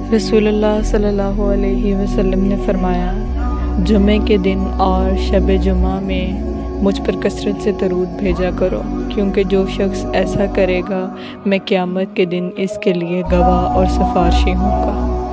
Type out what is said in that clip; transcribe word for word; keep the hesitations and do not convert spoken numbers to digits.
रसूलुल्लाह सल्लल्लाहु अलैहि वसल्लम ने फरमाया, जुमे के दिन और शब जुमा में मुझ पर कसरत से दरूद भेजा करो, क्योंकि जो शख्स ऐसा करेगा मैं क़यामत के दिन इसके लिए गवाह और सिफारशी हूँगा।